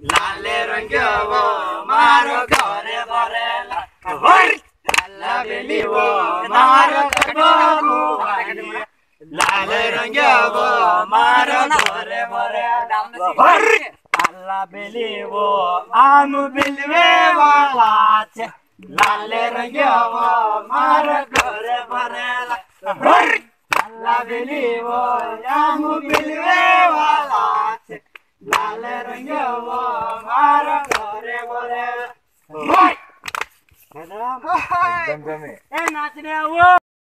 लाल रंग वो मारो घरे भरेला लाला बेली वो मारो कटोरी लाल रंग वो मारो घरे भरेला लाला बेली वो आम बिलवे वाला छे लाल रंग वो मारो घरे भरेला लाला बेली वो आम बिलवे वाला छे लाल रंग वो मारो घरे भरेला एकदम जमे ए नाचने वो